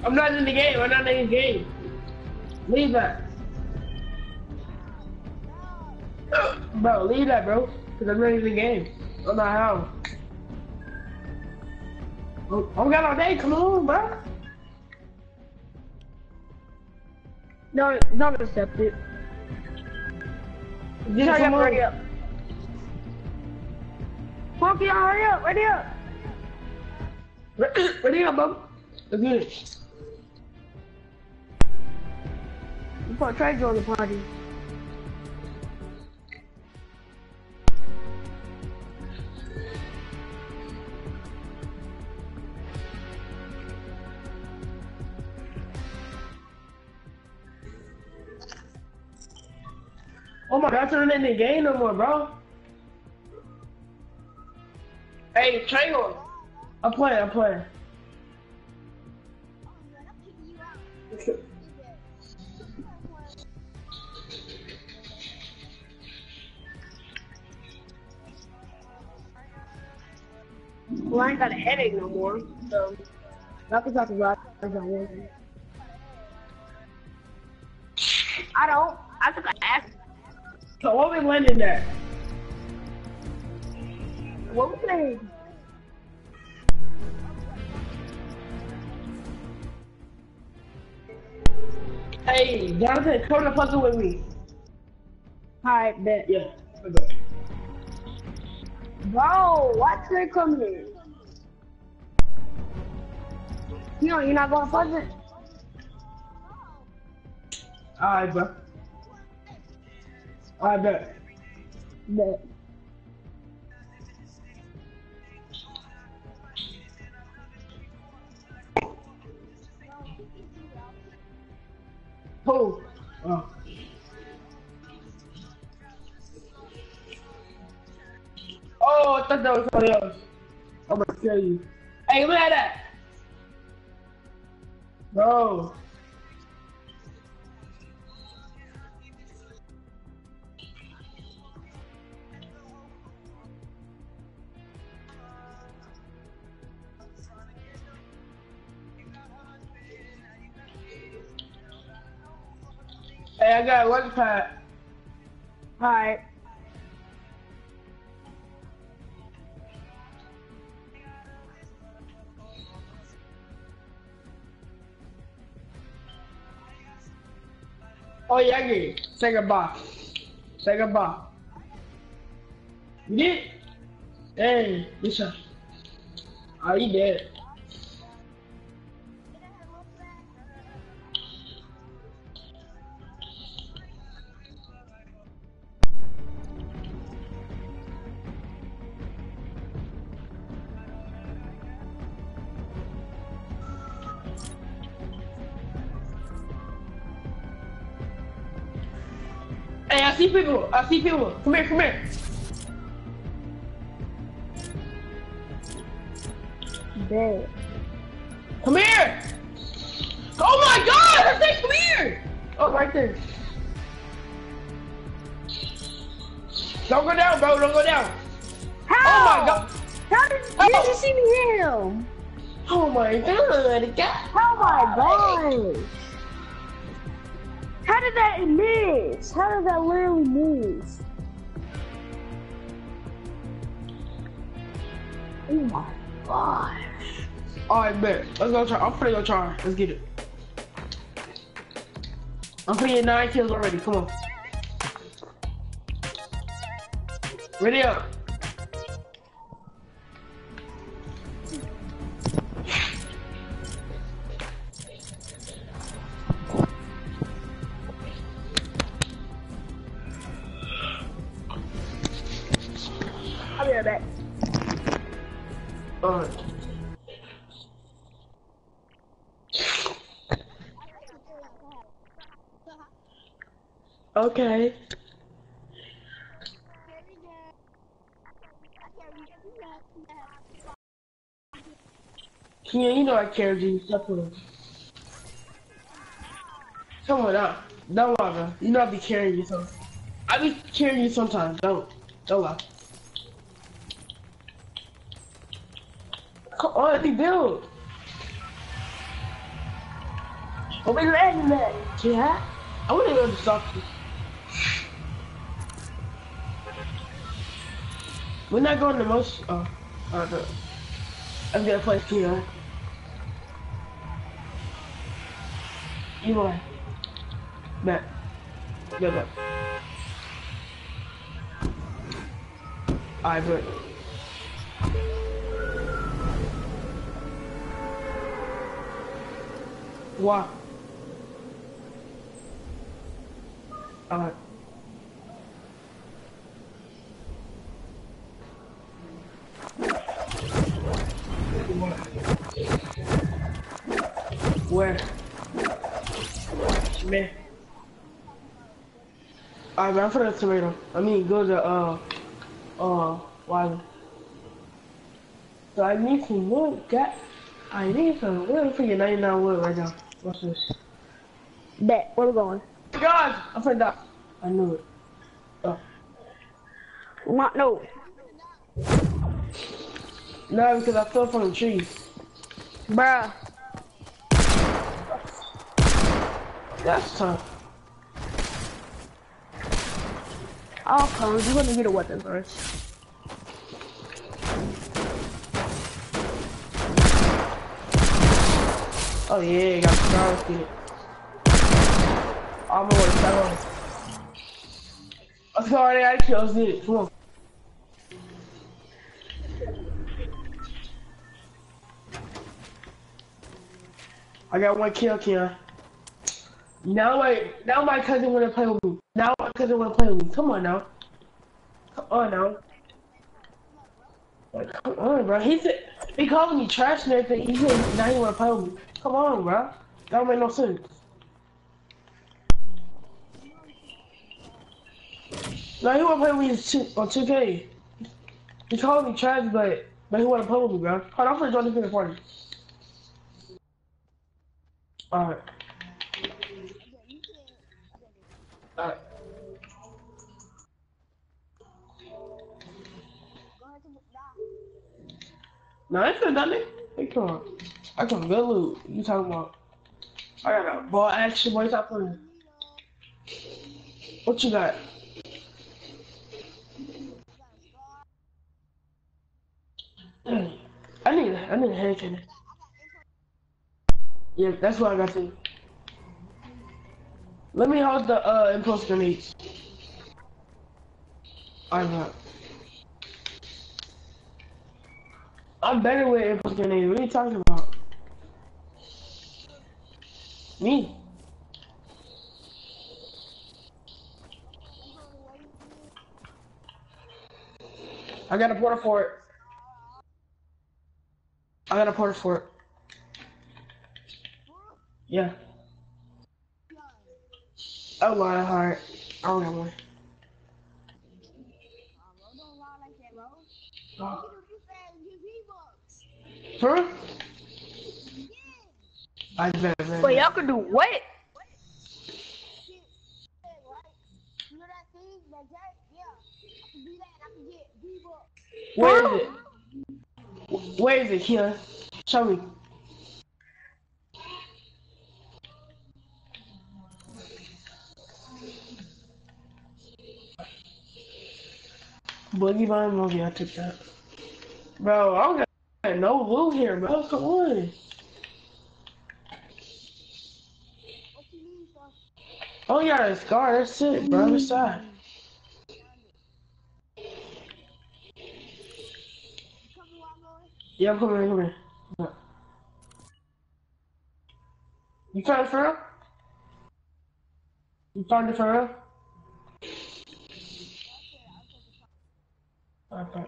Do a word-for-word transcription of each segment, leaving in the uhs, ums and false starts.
I'm not in the game. I'm not in the game. Leave that. Bro, leave that, bro. Because I'm not in the game. I'm not how. I got all day. Come on, bro. Don't, don't accept it. Just hurry up, on. hurry up. Funky, hurry up, ready up. Ready up, bro. Let's get it. You put Trey on the party. Oh my god, I'm not in the game no more, bro. Hey, Trey on. I'm playing, I'm playing. Well, I ain't got a headache no more, so I can talk about it. I don't. I took an ass. So what we landing there? What was it? Hey, Jonathan, come to puzzle with me. Alright, bet. Yeah, let's go. Bro, why Trey come here? You know, you're not going to puzzle? Alright, bro. Alright, bet. Bet. Who? Oh. Oh, I thought that was somebody else. I'm gonna kill you. Hey, look at that! Bro. Hey, I got a work pad. Alright. Oh, Yagi, say goodbye. Say goodbye. You did? Hey, listen. Oh, you did. Hey, I see people. I see people. Come here, come here. Bet. Come here. Oh my god, I said come here. Oh, right there. Don't go down, bro. Don't go down. How? Oh my god. How did How? you just see me hit him? Oh my god. God. Oh my gosh. How did that miss? How did that literally miss? Oh my gosh. Alright, bet. Let's go try. I'm finna go try. Let's get it. I'm putting in nine kills already. Come on. Ready up. I'll be right back. Alright. Okay. Yeah, you know I carried you. Stop with him. Come on out. Don't lie, bro. You know I be carrying you sometimes. I be carrying you sometimes. Don't. Don't lie. Come on, let me build. Oh, we landing that. Yeah. I want to go to soccer. We're not going to most. Uh, uh, the, I'm gonna play T I. You want? Bet. Good luck. Alright, good. Why? Alright. Where? Man. Alright, man, I'm for the tomato. I mean, go to, uh, uh, Wiley. So I need some wood, got, I need some wood for your ninety-nine wood right now. Watch this. Bet. Where we going? God! I'm finna die. I knew it. Oh. Not no. No, because I fell from the trees. Bruh. That's tough. Oh, come on. You're gonna get a weapon first. Oh yeah, got the stars with it. I'm gonna tell him. Let's go, already I kills it. Come on. I got one kill, Keon. Now my now my cousin wanna play with me. Now my cousin wanna play with me. Come on now. Come on now. Like, come on, bro. He said he calling me trash and everything. He said now he wanna play with me. Come on, bro. That don't make no sense. Now he wanna play with me on two K. He called me trash, but but he wanna play with me, bro. Hold on, I'm gonna join this in the party. Alright. Alright. No, I ain't done it. Hey, come on. I come good loot. You talking about? I got a ball action, boy. Stop playing. What you got? Dang. I need I need a head cannon. Yeah, that's what I got to. Let me hold the uh impulse grenades. I'm not. I'm better with impulse grenades. What are you talking about? Me? I got a portal for it. I got a portal for it. Yeah. Oh my heart. I don't have one. Oh. Huh? I bet, bet. Wait, y'all can do what? Where is it? Where is it, Kia? Show me. Boogie Vine movie, I took that. Bro, I don't got no loot here, bro. Come on. Oh, you got a scar. That's it, bro. What's that? Yeah, come here, come here. Come here. You found it for real? You found it for real? Okay.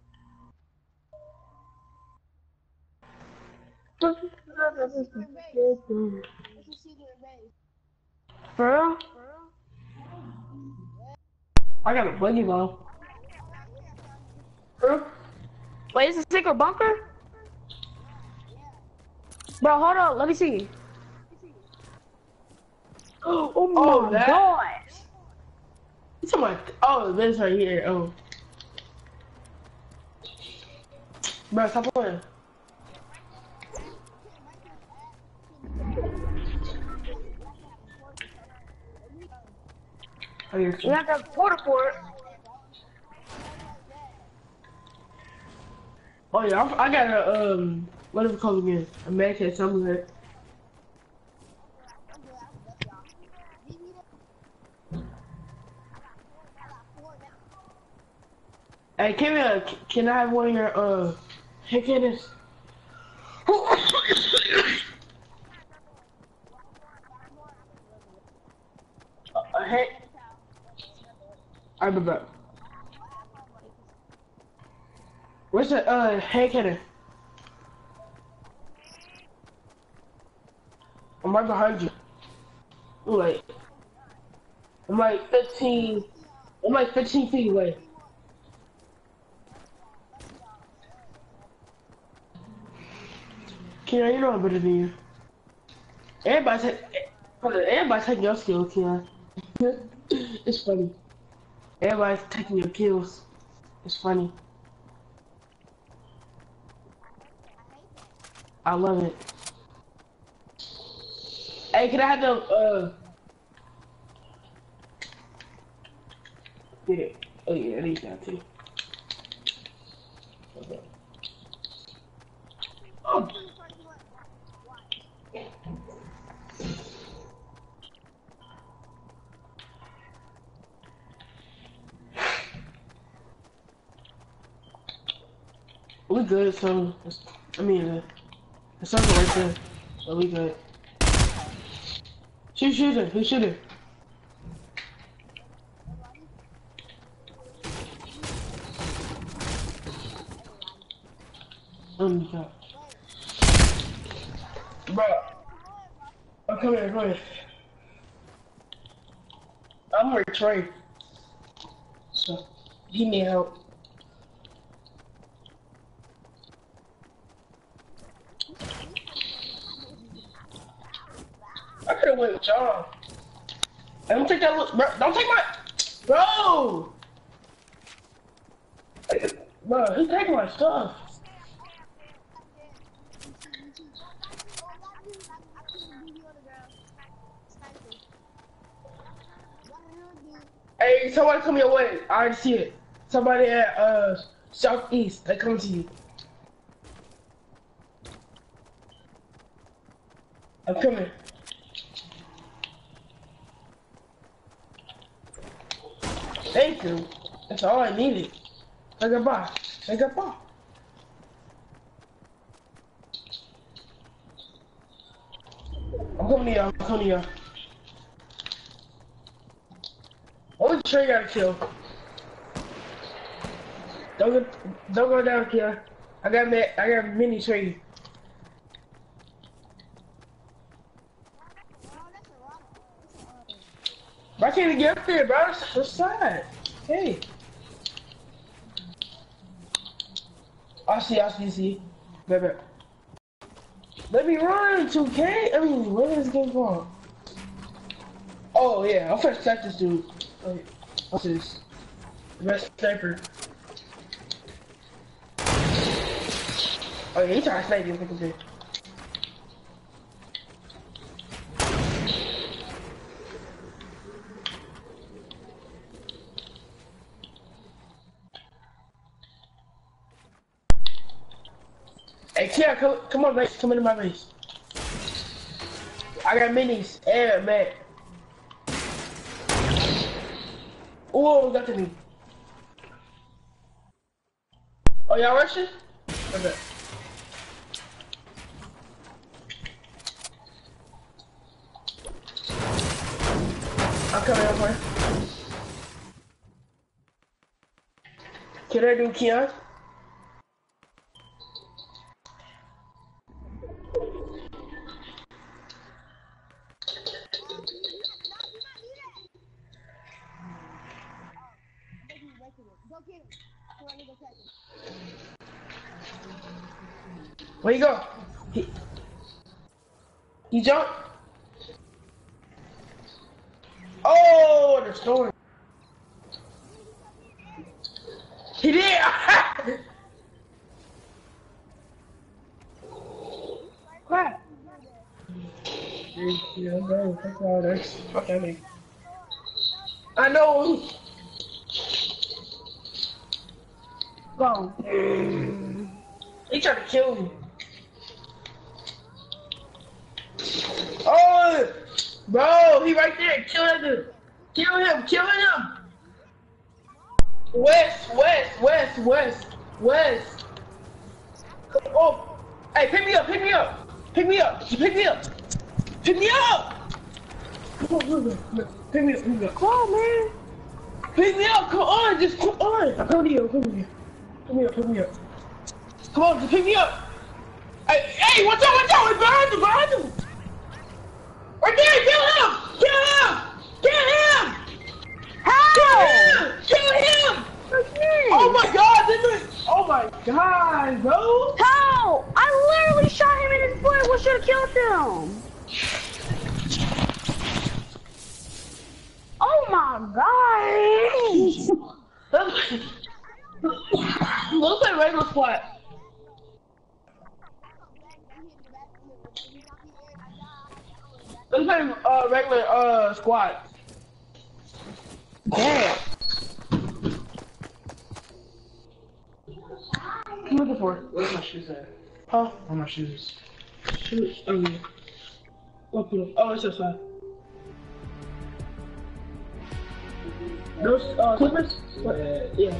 For real? I got a boogie ball. For real? Wait, is it a secret bunker? Bro, hold on. Let me see. Oh, Oh, my that? gosh. You talking about? Oh, this right here. Oh. Bro, stop playing. Oh, you're You have to have porta for it. Oh yeah, I, I got a um, what is it called again? A med kit somewhere. Hey, can uh, can I have one of your uh, hey, Candace? uh, hey, I'm about. Where's the uh, hey, Candace? I'm right behind you. I'm like, I'm like fifteen. I'm like fifteen feet away. Keon, you know I'm better than you. Everybody take, everybody taking your skills, Keon. It's funny. Everybody's taking your kills. It's funny. I love it. Hey, can I have the uh? Get it. Oh yeah, I need that too. Okay. Oh. We good, so I mean, uh, the circle right there. So we good. Shoot, shooter. Who's shooter? Oh my god. Bro. Oh, come here, come here. I'm with Trey. So, he need help. I could've went with John. Hey, don't take that look, bro. Don't take my, bro. Hey, bro, who's taking my stuff? Hey, somebody come your way. I already see it. Somebody at uh southeast. They come to you. I'm coming. Thank you. That's all I needed. Say goodbye. Say goodbye. I'm coming to y'all. I'm coming to y'all. Only Trey got a kill. Don't go, don't go down here. I got me, I got mini Trey. I can't even get up there, bro. It's so sad. Hey. I see, I see, see. Baby. Let me run, two K. I mean, where is this game going? Oh yeah, I'm finna attack this dude. Oh, yeah. What's this? The best sniper. Oh yeah, he's trying to snipe you. Look at this. Hey, Tia, come, come on, base. Come into my base. I got minis. Yeah, man. Oh, got to me. Oh, y'all rushing? Okay. I'm coming, I'm coming. Can I do Keon? Where you go? He, he jumped? Oh, the storm. He did! Crap. Yeah, bro, fuck all this. Fuck that nigga. I know. Go. He tried to kill me. Oh, bro, he right there. Kill that dude. Kill him. Kill him. West, west, west, west, west. Oh, hey, pick me up. Pick me up. Pick me up. Just pick me up. Pick me up. Come on, come on, come on. Pick me up. Pick me up. Come on, man. Pick me up. Come on. Just come on. Come here. Come here. Pick me up. Pick me up. Come on. Just pick me up. Hey, hey, watch out. Watch out. It's behind you. Behind you. Right there, kill him! Kill him! Kill him! How? Kill him! Kill him! Oh my god, this is... Oh my god, bro! How? I literally shot him in his foot. What should have killed him? Oh my god! Looks like regular squat. Looks like uh, regular uh, squat. Damn. What are you looking for? Where's my shoes at? Huh? Where are my shoes? Shoes? Oh, yeah. Okay. Oh, it's outside. Those uh, slippers? What? Yeah.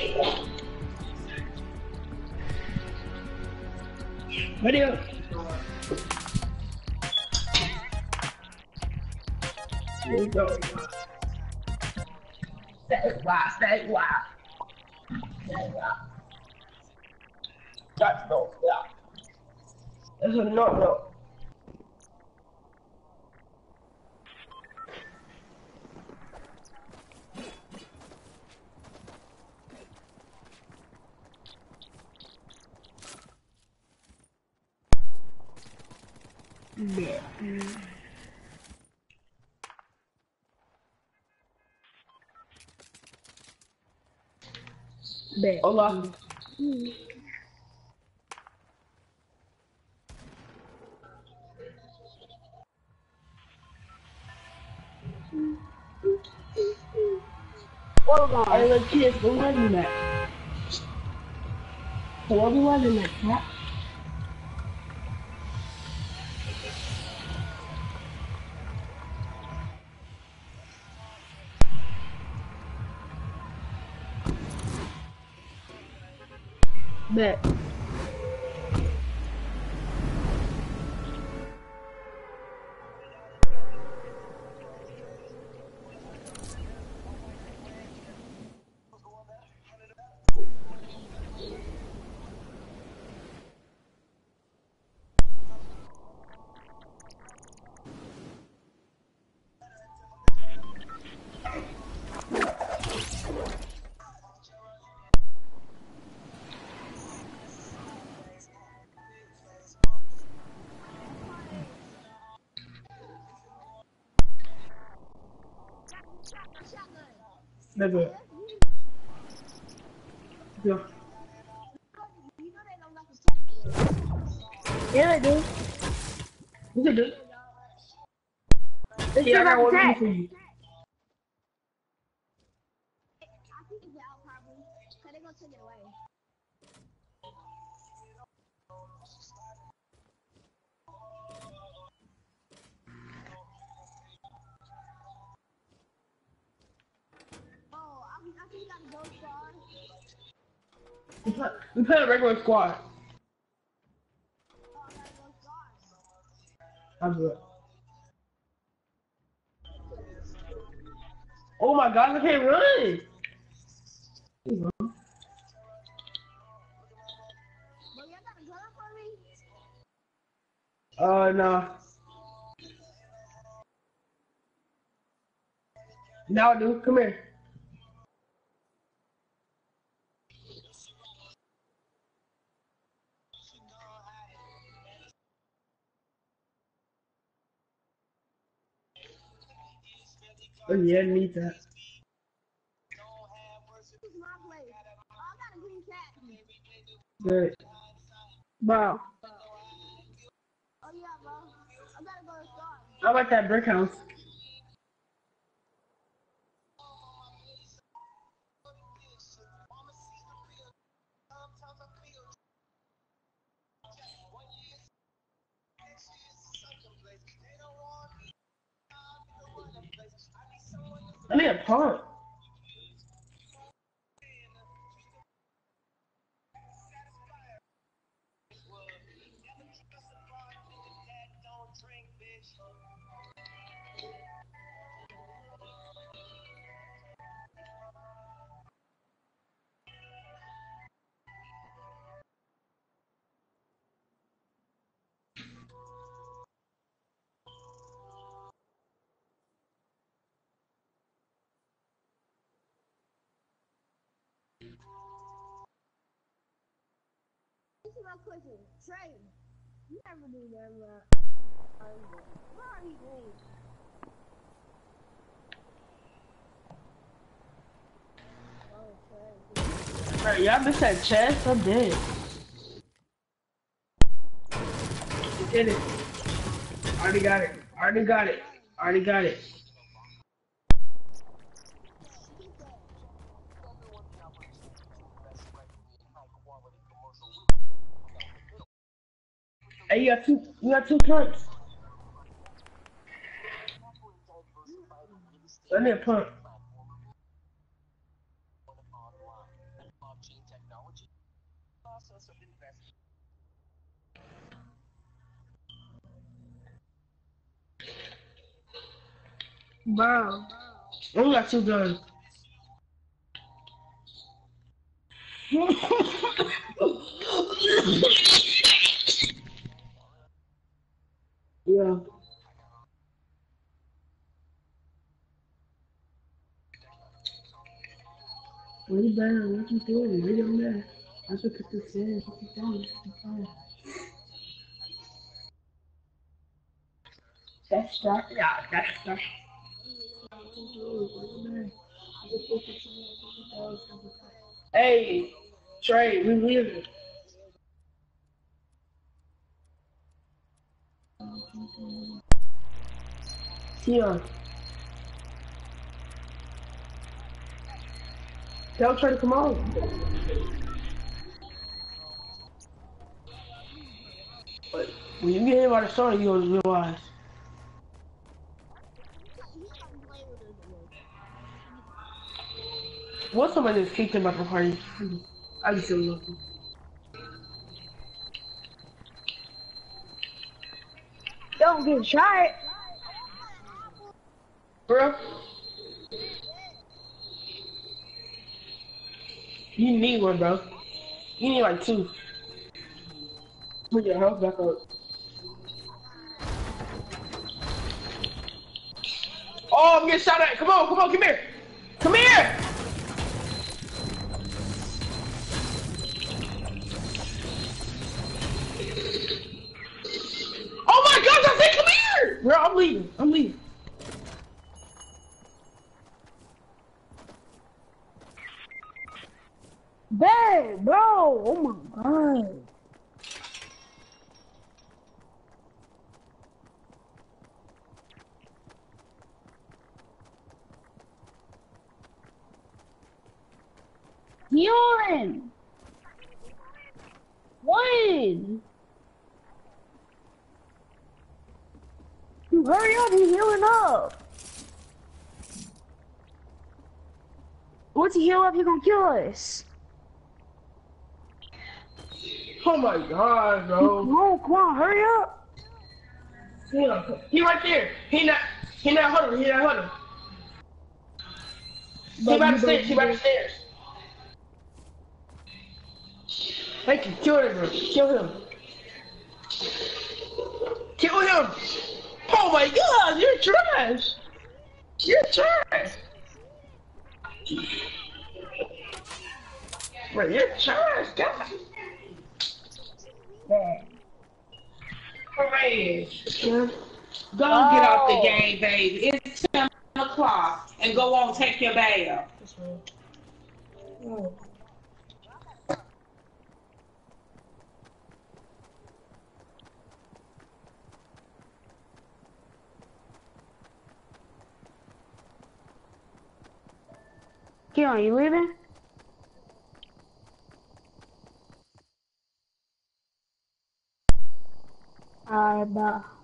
Video. Here we go. Stay wild, stay wild. Stay wild. That's no, yeah. That's a no, no. Yeah. Bet. Hola. Mm. Hold on. Alright, little kids, go ahead and that. So what we want in that cat? Bet. Never. Yeah. Yeah, I do. You can do it. They Yeah, I still got got one the more tag. for you. We play, we play a regular squad. I'll do it. Oh my god, I can't run! Uh, no. Now I do. Come here. Oh yeah, I need that. Good. Bro. I like that brick house. I need a pump. This is my question. Trey, you never do that, uh, where are you going? Oh, Trey. Alright, y'all missed that chest? I'm dead. Did it. Already got it. Already got it. Already got it. Hey, you got two. You got two pumps. I need a pump. Bro. I only got two guns. Yeah. Way better. What you doing? Right on there. I should put this in. What you doing? What you doing? That's that. Yeah, that's that. Hey, Trey, we leaving. Tia, tell Trey to come on. But when you get hit by the story, you'll realize. What somebody just kicked him out the party? I just feel lucky. Don't get shot. Bro, you need one, bro. You need like two. Put your health back up. Oh, I'm getting shot at. Come on, come on, come here. Come here. Oh my gosh, I said come here. Bro, I'm leaving. I'm leaving. Babe, bro. Oh my god. Healing. When? You hurry up, he's healing up. Once he heal up, he gonna kill us. Oh my god, bro. Come on, come on, hurry up. Yeah, he right there. He not. He not huddled. He not huddled. He by the stairs. He by the stairs. Thank you. Kill him, bro. Kill him. Kill him. Oh my god, you're trash. You're trash. Bro, you're trash, guys. Yeah. Trash. Go Oh. get off the game, baby. It's ten o'clock, and go on take your bath. Oh. Keon, you leaving? Alright, bye.